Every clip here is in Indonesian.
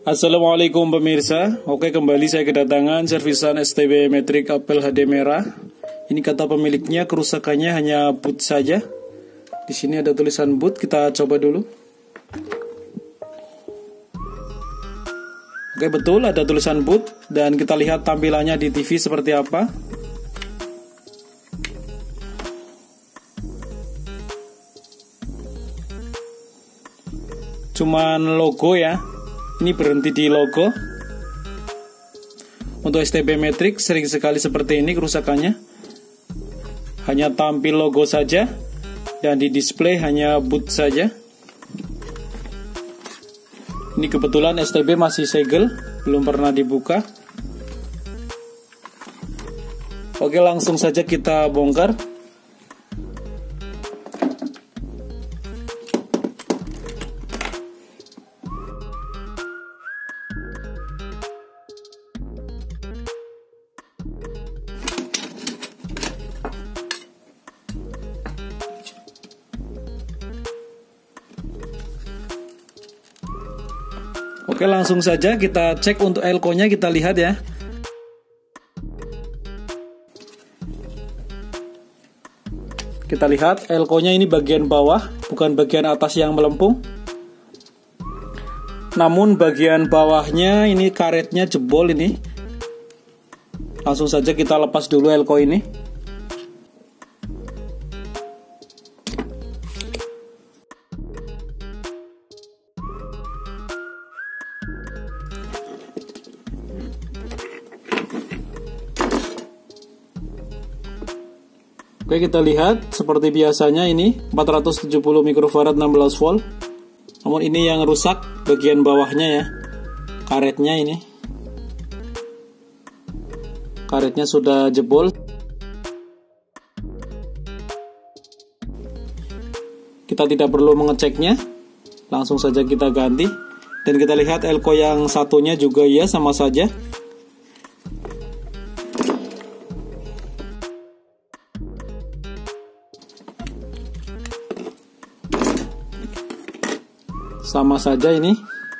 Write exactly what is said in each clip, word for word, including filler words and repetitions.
Assalamualaikum pemirsa. Oke, kembali saya kedatangan servisan S T B Matrix Apple H D merah. Ini kata pemiliknya kerusakannya hanya boot saja. Di sini ada tulisan boot, kita coba dulu. Oke, betul ada tulisan boot dan kita lihat tampilannya di T V seperti apa. Cuman logo ya. Ini berhenti di logo. Untuk S T B Matrix sering sekali seperti ini kerusakannya. Hanya tampil logo saja dan di display hanya boot saja. Ini kebetulan S T B masih segel, belum pernah dibuka. Oke, langsung saja kita bongkar. Oke, langsung saja kita cek untuk elko-nya, kita lihat ya. Kita lihat elko-nya ini bagian bawah, bukan bagian atas yang melempung. Namun bagian bawahnya ini karetnya jebol ini. Langsung saja kita lepas dulu elko ini. Oke, kita lihat seperti biasanya ini empat ratus tujuh puluh mikrofarad enam belas volt. Namun ini yang rusak bagian bawahnya ya. Karetnya ini. Karetnya sudah jebol. Kita tidak perlu mengeceknya. Langsung saja kita ganti. Dan kita lihat elko yang satunya juga ya sama saja. Sama saja ini.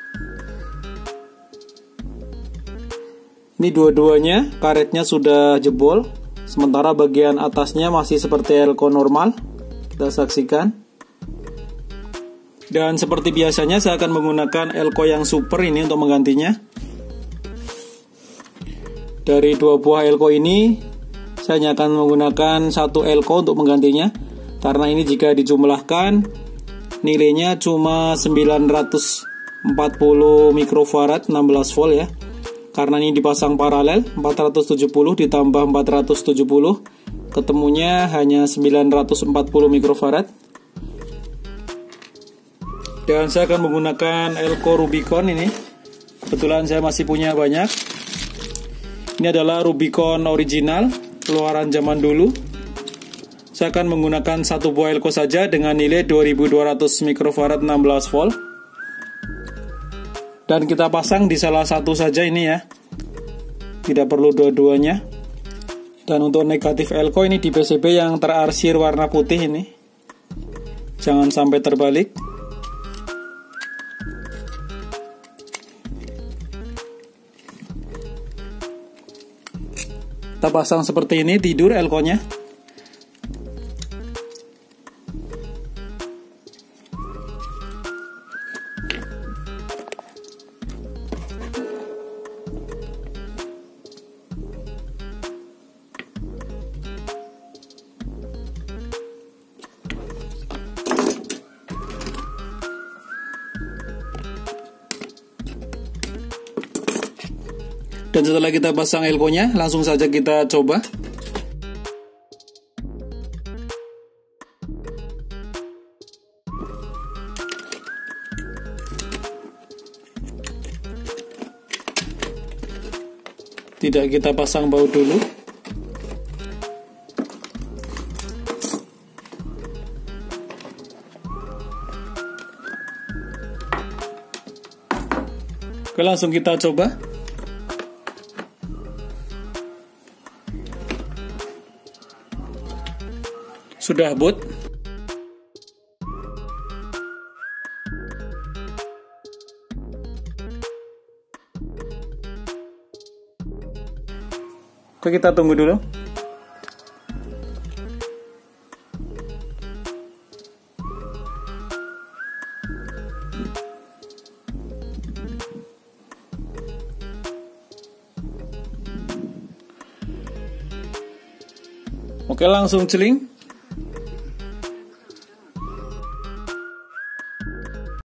Ini dua-duanya karetnya sudah jebol. Sementara bagian atasnya masih seperti elko normal. Kita saksikan. Dan seperti biasanya saya akan menggunakan elko yang super ini untuk menggantinya. Dari dua buah elko ini saya hanya akan menggunakan satu elko untuk menggantinya. Karena ini jika dijumlahkan nilainya cuma sembilan ratus empat puluh mikrofarad enam belas volt ya. Karena ini dipasang paralel, empat ratus tujuh puluh ditambah empat ratus tujuh puluh, ketemunya hanya sembilan ratus empat puluh mikrofarad. Dan saya akan menggunakan elko Rubicon ini. Kebetulan saya masih punya banyak. Ini adalah Rubicon original, keluaran zaman dulu. Saya akan menggunakan satu buah elko saja dengan nilai dua ribu dua ratus mikrofarad enam belas volt. Dan kita pasang di salah satu saja ini ya. Tidak perlu dua-duanya. Dan untuk negatif elko ini di P C B yang terarsir warna putih ini. Jangan sampai terbalik. Kita pasang seperti ini, tidur elko-nya. Dan setelah kita pasang elko-nya, langsung saja kita coba. Tidak kita pasang baut dulu. Oke, langsung kita coba. Sudah boot. Oke, kita tunggu dulu. Oke, langsung celing.